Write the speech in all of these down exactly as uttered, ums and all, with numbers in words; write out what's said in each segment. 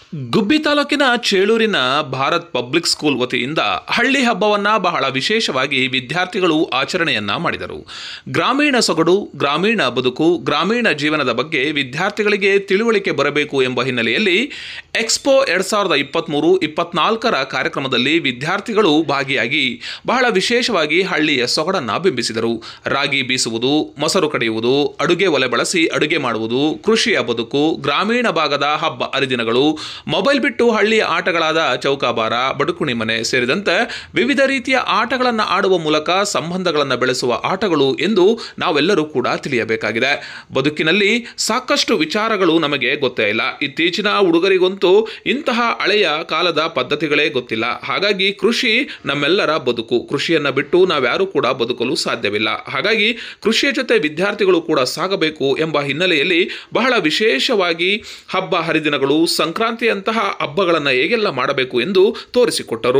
ಗುಬ್ಬಿ ತಾಲೂಕಿನ ಚೇಳೂರಿನ Bharat public school ವತಿಯಿಂದ ಹಳ್ಳಿ ಹಬ್ಬವನ್ನು ಬಹಳ ವಿಶೇಷವಾಗಿ ವಿದ್ಯಾರ್ಥಿಗಳು ಆಚರಣೆಯನ್ನ ಮಾಡಿದರು. ಗ್ರಾಮೀಣ ಸೊಗಡು, ಗ್ರಾಮೀಣ ಬದುಕು, ಗ್ರಾಮೀಣ ಜೀವನದ ಬಗ್ಗೆ ವಿದ್ಯಾರ್ಥಿಗಳಿಗೆ ತಿಳುವಳಿಕೆ ಬರಬೇಕು ಎಂಬ ಹಿನ್ನೆಲೆಯಲ್ಲಿ ಎಕ್ಸ್ಪೋ ಎರಡ್ ಸಾವಿರದ ಇಪ್ಪತ್ತ್ಮೂರು ಇಪ್ಪತ್ನಾಲ್ಕರ ಕಾರ್ಯಕ್ರಮದಲ್ಲಿ ವಿದ್ಯಾರ್ಥಿಗಳು ಭಾಗಿಯಾಗಿ ಬಹಳ ವಿಶೇಷವಾಗಿ ಹಳ್ಳಿಯ ಸೊಗಡನ್ನು ಬಿಂಬಿಸಿದರು. ರಾಗಿ ಬೀಸುವುದು, ಮೊಸರು ಕಡಿಯುವುದು, ಅಡುಗೆ ಒಲೆ ಬಳಸಿ ಅಡುಗೆ ಮಾಡುವುದು, ಕೃಷಿಯ ಬದುಕು, ಗ್ರಾಮೀಣ ಭಾಗದ ಹಬ್ಬ ಹರಿದಿನಗಳು, ಮೊಬೈಲ್ ಬಿಟ್ಟು ಹಳ್ಳಿಯ ಆಟಗಳಾದ ಚೌಕಾಬಾರ, ಬಡುಕುಣಿ ಮನೆ ಸೇರಿದಂತೆ ವಿವಿಧ ರೀತಿಯ ಆಟಗಳನ್ನು ಆಡುವ ಮೂಲಕ ಸಂಬಂಧಗಳನ್ನು ಬೆಳೆಸುವ ಆಟಗಳು ಎಂದು ನಾವೆಲ್ಲರೂ ಕೂಡ ತಿಳಿಯಬೇಕಾಗಿದೆ. ಬದುಕಿನಲ್ಲಿ ಸಾಕಷ್ಟು ವಿಚಾರಗಳು ನಮಗೆ ಗೊತ್ತೇ ಇಲ್ಲ. ಇತ್ತೀಚಿನ ಹುಡುಗರಿಗಂತೂ ಇಂತಹ ಹಳೆಯ ಕಾಲದ ಪದ್ಧತಿಗಳೇ ಗೊತ್ತಿಲ್ಲ. ಹಾಗಾಗಿ ಕೃಷಿ ನಮ್ಮೆಲ್ಲರ ಬದುಕು. ಕೃಷಿಯನ್ನು ಬಿಟ್ಟು ನಾವ್ಯಾರೂ ಕೂಡ ಬದುಕಲು ಸಾಧ್ಯವಿಲ್ಲ. ಹಾಗಾಗಿ ಕೃಷಿಯ ಜೊತೆ ವಿದ್ಯಾರ್ಥಿಗಳು ಕೂಡ ಸಾಗಬೇಕು ಎಂಬ ಹಿನ್ನೆಲೆಯಲ್ಲಿ ಬಹಳ ವಿಶೇಷವಾಗಿ ಹಬ್ಬ ಹರಿದಿನಗಳು, ಸಂಕ್ರಾಂತಿ ಅಂತಹ ಹಬ್ಬಗಳನ್ನು ಹೇಗೆಲ್ಲ ಮಾಡಬೇಕು ಎಂದು ತೋರಿಸಿಕೊಟ್ಟರು.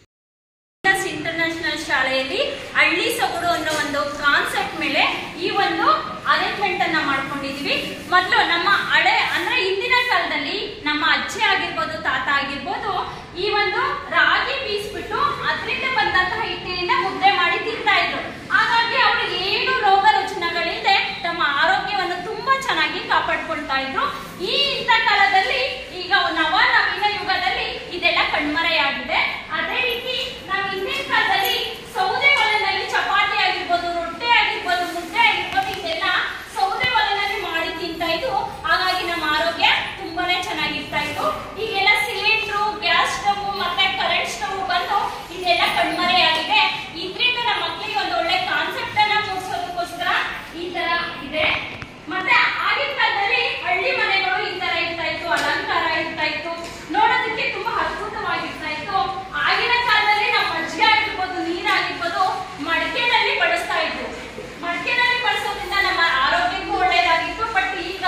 ಇಂಟರ್ನ್ಯಾಷನಲ್ ಶಾಲೆಯಲ್ಲಿ ಹಳ್ಳಿ ಸೊಗಡು ಅನ್ನೋ ಒಂದು ಕಾನ್ಸೆಪ್ಟ್ ಮೇಲೆ ಈ ಒಂದು ಅರೇಂಜ್ಮೆಂಟ್ ಅನ್ನ ಮಾಡ್ಕೊಂಡಿದೀವಿ. ಮೊದಲು ನಮ್ಮ ಹಳೆ ಅಂದ್ರೆ ಹಿಂದಿನ ಕಾಲದಲ್ಲಿ ನಮ್ಮ ಅಜ್ಜಿ ಆಗಿರ್ಬೋದು, ತಾತ ಆಗಿರ್ಬೋದು, ಈ ಒಂದು ರಾಗಿ ಬೀಸ್ಬಿಟ್ಟು ಅದರಿಂದ ಬಂದಂತಹ ಹಿಟ್ಟಿನಿಂದ ಮುದ್ದೆ ಮಾಡಿ ತಿಂತಾ ಇದ್ರು. ಹಾಗಾಗಿ ಅವ್ರಿಗೆ ಏನು ರೋಗ ರುಜಿನಗಳಿಂದ ತಮ್ಮ ಆರೋಗ್ಯವನ್ನು ತುಂಬಾ ಚೆನ್ನಾಗಿ ಕಾಪಾಡ್ಕೊಳ್ತಾ ಇದ್ರು. ಈ ಇಂಥ ಕಾಲದಲ್ಲಿ ಈಗ ನವ ನವೀನ ಯುಗದಲ್ಲಿ ಇದೆಲ್ಲ ಕಣ್ಮರೆಯಾಗಿದೆ. ಅದೇ ರೀತಿ ನಾವು ಹಿಂದಿನ ಕಾಲದಲ್ಲಿ ಸೌದೆ ಒಲೆನಲ್ಲಿ ಚಪಾತಿ ಆಗಿರ್ಬೋದು, ರೊಟ್ಟಿ ಆಗಿರ್ಬೋದು, ಮುದ್ದೆ ಆಗಿರ್ಬೋದು, ಇದೆಲ್ಲ ಸೌದೆ ಒಲೆನಲ್ಲಿ ಮಾಡಿ ತಿಂತಾ ಇದ್ದು. ಹಾಗಾಗಿ ನಮ್ಮ ಆರೋಗ್ಯ ತುಂಬಾನೇ ಚೆನ್ನಾಗಿರ್ತಾ ಇತ್ತು. ಈಗೆಲ್ಲ ಸಿಲಿಂಡ್ರು, ಗ್ಯಾಸ್ ಸ್ಟವ್ ಮತ್ತೆ ಕರೆಂಟ್ ಸ್ಟವ್ ಬಂದು ಇದೆಲ್ಲ ಕಣ್ಮರೆಯಾಗಿದೆ. ಇದರಿಂದ ನಮ್ಮ ಮಕ್ಕಳಿಗೆ ಒಂದು ಒಳ್ಳೆ ಕಾನ್ಸೆಪ್ಟ್ ಅನ್ನ ಮೂಡಿಸೋದಕ್ಕೋಸ್ಕರ ಈ ತರ ಇದೆ. ಮತ್ತೆ ಆಗಿನ ಕಾಲದಲ್ಲಿ ಹಳ್ಳಿ ಮನೆಗಳು ಈ ತರ ಇರ್ತಾ ಇತ್ತು, ಅಲಂಕಾರ ಇರ್ತಾ ಇತ್ತು, ನೋಡೋದಕ್ಕೆ ತುಂಬಾ ಅದ್ಭುತವಾಗಿರ್ತಾ ಇತ್ತು. ಆಗಿನ ಕಾಲದಲ್ಲಿ ನಮ್ಮ ಅಜ್ಜಿ ಆಗಿರ್ಬೋದು, ನೀರಾಗಿರ್ಬೋದು ಮಡಿಕೆನಲ್ಲಿ ಬಳಸ್ತಾ ಇದ್ರು. ಮಡಿಕೆನಲ್ಲಿ ಬಳಸೋದ್ರಿಂದ ನಮ್ಮ ಆರೋಗ್ಯಕ್ಕೂ ಒಳ್ಳೇದಾಗಿತ್ತು. ಬಟ್ ಈಗ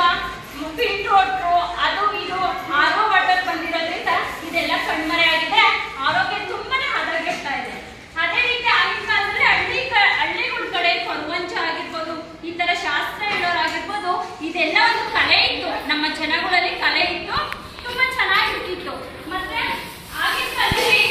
ಫಿಲ್ಟರ್ ಅದು ಇದು ಆರೋ ವಾಟರ್ ಬಂದಿರೋದ್ರಿಂದ ಇದೆಲ್ಲ ಕಣ್ಮರೆ ಆಗಿದೆ. ಆರೋಗ್ಯ ತುಂಬಾನೇ ಹದಗೆಡ್ತಾ ಇದೆ. ಅದೇ ರೀತಿ ಆಗಿನ ಕಾಲದಲ್ಲಿ ಹಳ್ಳಿ ಹಳ್ಳಿಗಳ ಕಡೆ ಕೊರವಂಜ ಆಗಿರ್ಬೋದು, ಈ ತರ ಶಾಸ್ತ್ರ ಹೇಳೋರಾಗಿರ್ಬೋದು, ಇದೆಲ್ಲ ಒಂದು ಕಲೆ ಇತ್ತು. ನಮ್ಮ ಜನಗಳಲ್ಲಿ ಕಲೆ ಇತ್ತು, ತುಂಬಾ ಚೆನ್ನಾಗಿರ್ತಿತ್ತು. ಮತ್ತೆ ಆಗಿನ ಕಾಲದಲ್ಲಿ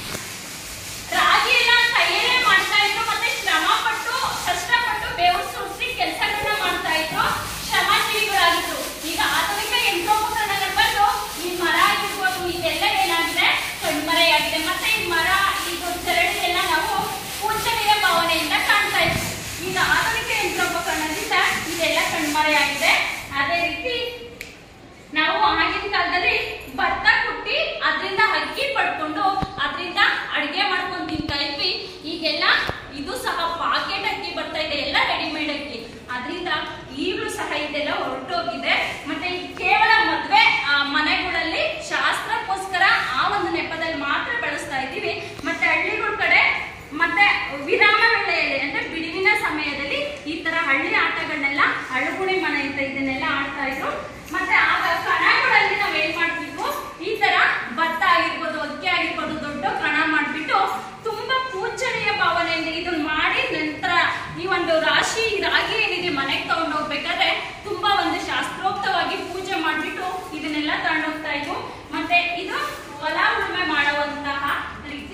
ರಾಗಿ ಎಲ್ಲ ಕೈಯಲ್ಲೇ ಮಾಡ್ತಾ ಇದ್ರು. ಮತ್ತೆ ಶ್ರಮ ಪಟ್ಟು ಕಷ್ಟಪಟ್ಟು ಬೆವರು ಸುರಿಸಿ ಕೆಲಸಗಳನ್ನ ಮಾಡ್ತಾ ಇದ್ರು, ಶ್ರಮಜೀವಿಗಳಾಗಿದ್ರು. ಈಗ ಆಧುನಿಕ ಯಂತ್ರೋಪಕರಣಗಳು ಬಂದು ಈ ಮರ ಆಗಿರ್ಬೋದು, ಇದೆಲ್ಲ ಏನಾಗಿದೆ ಕಣ್ಮರೆಯಾಗಿದೆ. ಮತ್ತೆ ಈ ಮರ, ಇದು ಚರಡಿ ಎಲ್ಲ ನಾವು ಪೂಜನೀಯ ಭಾವನೆಯಿಂದ ಕಾಣ್ತಾ ಇದ್ವಿ. ಈಗ ಆಧುನಿಕ ಯಂತ್ರೋಪಕರಣದಿಂದ ಇದೆಲ್ಲ ಕಣ್ಮರೆಯಾಗಿದೆ. ಅದೇ ರೀತಿ ನಾವು ಆಗಿನ ಕಾಲದಲ್ಲಿ ಭತ್ತ ಕುಟ್ಟಿ ಅದರಿಂದ ಅಕ್ಕಿ ಪಡ್ಕೊಂಡು ಅದರಿಂದ ಅಡಿಗೆ ಮಾಡ್ಕೊಂಡು ತಿಂತಾ ಇದ್ವಿ. ಈಗೆಲ್ಲ ಇದು ಸಹ ಪಾಕೆಟ್ ಅಕ್ಕಿ ಬರ್ತಾ ಇದೆ, ಎಲ್ಲ ರೆಡಿಮೇಡ್ ಅಕ್ಕಿ. ಅದರಿಂದ ಈಗಲೂ ಸಹ ಇದೆಲ್ಲ ಹೊರಟೋಗಿದೆ. ಮತ್ತೆ ಕೇವಲ ಮದುವೆ ಮನೆಗಳಲ್ಲಿ ಶಾಸ್ತ್ರಕ್ಕೋಸ್ಕರ ಆ ಒಂದು ನೆಪದಲ್ಲಿ ಮಾತ್ರ ಬಳಸ್ತಾ ಇದ್ದೀವಿ. ಮತ್ತೆ ಹಳ್ಳಿಗಳ ಕಡೆ ಮತ್ತೆ ವಿರಾಮ ವೇಳೆಯಲ್ಲಿ ಅಂದ್ರೆ ಬಿಡುವಿನ ಸಮಯದಲ್ಲಿ ಈ ತರ ಹಳ್ಳಿ ಆಟಗಳನ್ನೆಲ್ಲ, ಅಳುಗುಣಿ ಮನೆ ಅಂತ ಇದನ್ನೆಲ್ಲ ಆಡ್ತಾ ಇದ್ರು. ಮತ್ತೆ ಆಗ ಕಣಗಳಲ್ಲಿ ನಾವ್ ಏನ್ ಮಾಡ್ತಿದ್ವು, ಈ ತರ ಭತ್ತ ಆಗಿರ್ಬೋದು, ಅಕ್ಕಿ ಆಗಿರ್ಬೋದು, ದೊಡ್ಡ ಕಣ ಮಾಡ್ಬಿಟ್ಟು ತುಂಬಾ ಪೂಜನೀಯ ಭಾವನೆಯಿಂದ ಇದನ್ನ ಮಾಡಿ ನಂತರ ಈ ಒಂದು ರಾಶಿ ರಾಗಿ ಏನಿದೆ ಮನೆಗೆ ತಗೊಂಡು ಹೋಗ್ಬೇಕಾದ್ರೆ ತುಂಬಾ ಒಂದು ಶಾಸ್ತ್ರೋಕ್ತವಾಗಿ ಪೂಜೆ ಮಾಡ್ಬಿಟ್ಟು ಇದನ್ನೆಲ್ಲ ತಗೊಂಡೋಗ್ತಾ ಇದ್ವು. ಮತ್ತೆ ಇದು ಹೊಲ ಉಳುಮೆ ಮಾಡುವಂತಹ ರೀತಿ.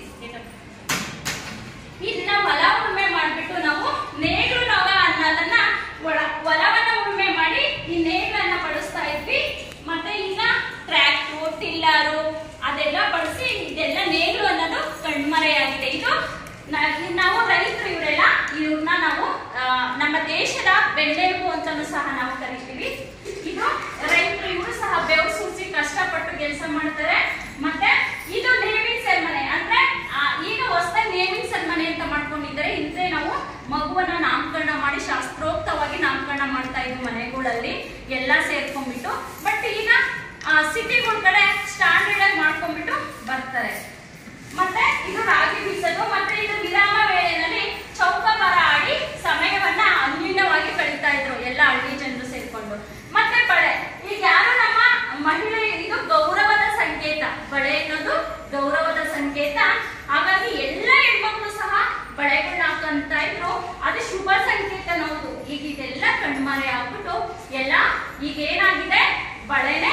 ಇದನ್ನ ಹೊಲ ಉಳುಮೆ ಮಾಡ್ಬಿಟ್ಟು ನಾವು ನೇಗಿಲು ನೊಗ ಅನ್ನೋದನ್ನ ಹೊಲವನ್ನ ಉಳುಮೆ ಮಾಡಿ ಈ ನೇಗಿಲನ್ನ ಬಳಸ್ತಾ ಇದ್ವಿ. ಮತ್ತೆ ಈಗ ಟ್ರ್ಯಾಕ್ಟರ್, ಟಿಲ್ಲರು ಅದೆಲ್ಲ ಬಳಸಿ ಇದೆಲ್ಲ ನೇಗಿಲು ಅನ್ನೋದು ಕಣ್ಮರೆಯಾಗಿದೆ. ಇದು ನಾವು ರೈತರು, ಇವರೆಲ್ಲ ಇವ್ರನ್ನ ನಾವು ನಮ್ಮ ದೇಶದ ಬೆನ್ನೆಲುಬು ಅಂತಾನು ಸಹ ನಾವು ಕರಿತೀವಿ. ಇದು ರೈತರು, ಇವರು ಸಹ ಬೆವರು ಸುರಿಸಿ ಕಷ್ಟಪಟ್ಟು ಕೆಲಸ ಮಾಡ್ತಾರೆ. ಮತ್ತೆ ಇದು ನೇಮಿಂಗ್ ಸೆರೆಮನಿ ಅಂದ್ರೆ ಈಗ ಹೊಸದಾಗಿ ನೇಮಿಂಗ್ ಸೆರೆಮನಿ ಅಂತ ಮಾಡ್ಕೊಂಡಿದ್ದಾರೆ. ಹಿಂದೆ ನಾವು ಮಗುವನ್ನ ನಾಮಕರಣ ಮಾಡಿ ಶಾಸ್ತ್ರೋಕ್ತವಾಗಿ ನಾಮಕರಣ ಮಾಡ್ತಾ ಇದ್ವಿ ಮನೆಗಳಲ್ಲಿ ಎಲ್ಲ ಸೇರ್ಕೊಂಡ್ಬಿಟ್ಟು. ಬಟ್ ಈಗ ಸಿಟಿಗಳ ಕಡೆ ಸ್ಟ್ಯಾಂಡರ್ಡ್ ಆಗಿ ಮಾಡ್ಕೊಂಡ್ಬಿಟ್ಟು ಬರ್ತಾರೆ. ಮತ್ತೆ ಇದು ರಾಗಿ ಬೀಸೋದು. ಮತ್ತೆ ಇದು ವಿರಾಮ ವೇಳೆಯಲ್ಲಿ ಚೌಕಾಬಾರ ಆಡಿ ಸಮಯವನ್ನ ಅನ್ಯೂನ್ಯವಾಗಿ ಕಳೀತಾ ಇದ್ರು ಎಲ್ಲ ಹಳ್ಳಿ ಜನರು ಸೇರ್ಕೊಂಡು. ಮತ್ತೆ ಬಳೆ, ಈಗ ಯಾರು ನಮ್ಮ ಮಹಿಳೆ, ಇದು ಗೌರವದ ಸಂಕೇತ. ಬಳೆ ಅನ್ನೋದು ಗೌರವದ ಸಂಕೇತ. ಹಾಗಾಗಿ ಎಲ್ಲ ಹೆಣ್ಮಕ್ಳು ಸಹ ಬಳೆಗಳನ್ನ ಹಾಕಂತ ಇದ್ರು. ಅದು ಶುಭ ಸಂಕೇತ. ನಾವು ಈಗ ಇದೆಲ್ಲ ಕಣ್ಮರೆ ಆಗ್ಬಿಟ್ಟು ಎಲ್ಲ ಈಗ ಏನಾಗಿದೆ, ಬಳೆನೆ